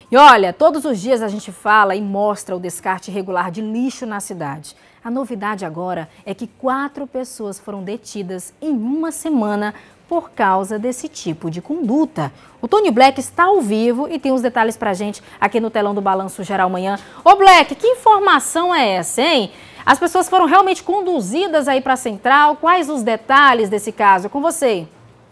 E olha, todos os dias a gente fala e mostra o descarte irregular de lixo na cidade. A novidade agora é que 4 pessoas foram detidas em uma semana por causa desse tipo de conduta. O Tony Black está ao vivo e tem os detalhes pra gente aqui no telão do Balanço Geral Manhã. Ô Black, que informação é essa, hein? As pessoas foram realmente conduzidas aí para a central? Quais os detalhes desse caso? É com você.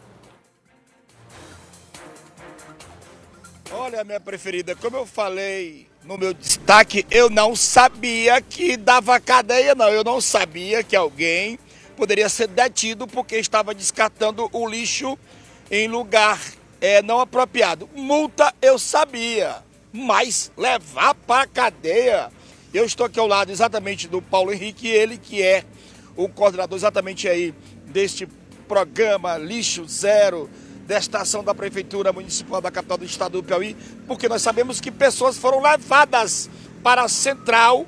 Olha, minha preferida, como eu falei no meu destaque, eu não sabia que dava cadeia, não. Eu não sabia que alguém poderia ser detido porque estava descartando o lixo em lugar não apropriado. Multa eu sabia, mas levar para cadeia... Eu estou aqui ao lado exatamente do Paulo Henrique, ele que é o coordenador exatamente aí deste programa Lixo Zero, desta ação da Prefeitura Municipal da capital do estado do Piauí, porque nós sabemos que pessoas foram levadas para a central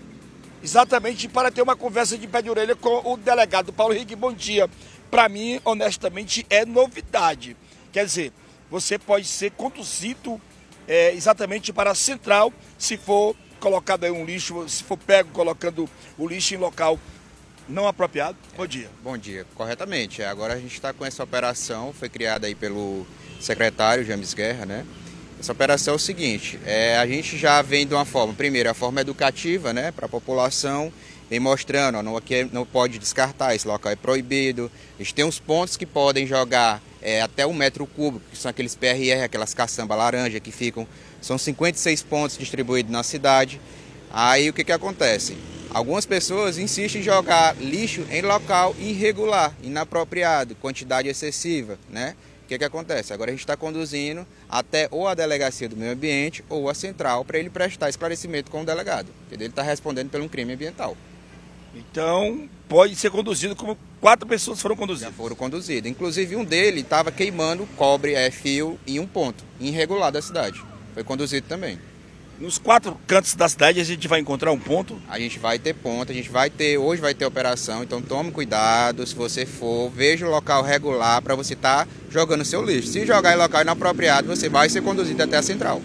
exatamente para ter uma conversa de pé de orelha com o delegado Paulo Henrique. Bom dia. Para mim, honestamente, é novidade. Quer dizer, você pode ser conduzido exatamente para a central se for colocado aí um lixo, se for pego colocando o lixo em local não apropriado. Bom dia. Bom dia, corretamente. Agora a gente está com essa operação, foi criada aí pelo secretário James Guerra, né? Essa operação é o seguinte, a gente já vem de uma forma, primeiro, a forma educativa, né, para a população, vem mostrando, ó, aqui não pode descartar, esse local é proibido. A gente tem uns pontos que podem jogar até 1 metro cúbico, que são aqueles PRR, aquelas caçamba laranja que ficam, são 56 pontos distribuídos na cidade. Aí o que acontece? Algumas pessoas insistem em jogar lixo em local irregular, inapropriado, quantidade excessiva, né? O que acontece? Agora a gente está conduzindo até ou a delegacia do meio ambiente ou a central para ele prestar esclarecimento com o delegado. Ele está respondendo por um crime ambiental. Então pode ser conduzido como 4 pessoas foram conduzidas. Já foram conduzidas. Inclusive um dele estava queimando cobre, fio em um ponto irregular da cidade. Foi conduzido também. Nos 4 cantos da cidade a gente vai encontrar um ponto? A gente vai ter ponto, hoje vai ter operação, então tome cuidado, se você for, veja o local regular para você estar jogando seu lixo. Se jogar em local inapropriado, você vai ser conduzido até a central.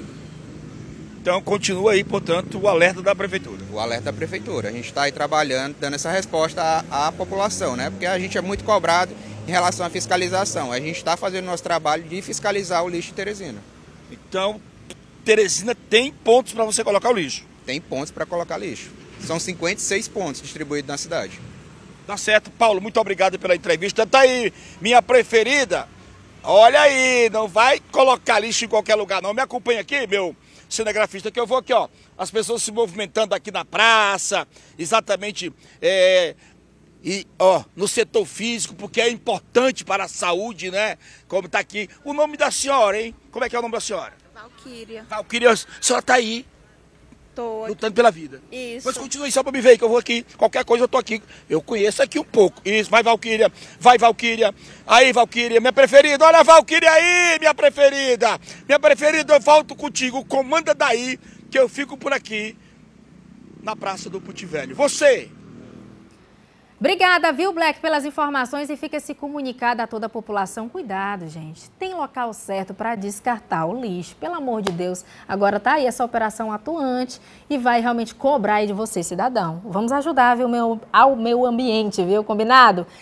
Então continua aí, portanto, o alerta da Prefeitura. O alerta da Prefeitura. A gente está aí trabalhando, dando essa resposta à população, né? Porque a gente é muito cobrado em relação à fiscalização. A gente está fazendo o nosso trabalho de fiscalizar o lixo de Teresina. Então, Teresina tem pontos para você colocar o lixo? Tem pontos para colocar lixo. São 56 pontos distribuídos na cidade. Tá certo, Paulo, muito obrigado pela entrevista. Tá aí, minha preferida. Olha aí, não vai colocar lixo em qualquer lugar não. Me acompanha aqui, meu cinegrafista, que eu vou aqui, ó. As pessoas se movimentando aqui na praça, exatamente, no setor físico, porque é importante para a saúde, né? Como tá aqui. O nome da senhora, hein? Como é que é o nome da senhora? Valquíria. Valquíria, a senhora tá aí. Tô aqui. Lutando pela vida. Isso. Mas continue só pra me ver, que eu vou aqui. Qualquer coisa eu tô aqui. Eu conheço aqui um pouco. Isso, vai Valquíria. Vai Valquíria. Aí, Valquíria, minha preferida. Olha a Valquíria aí, minha preferida. Minha preferida, eu volto contigo. Comanda daí, que eu fico por aqui, na Praça do Puti Velho. Você... Obrigada, viu, Black, pelas informações e fica-se comunicado a toda a população. Cuidado, gente. Tem local certo para descartar o lixo. Pelo amor de Deus. Agora tá aí essa operação atuante e vai realmente cobrar aí de você, cidadão. Vamos ajudar, viu, ao meu ambiente, viu? Combinado?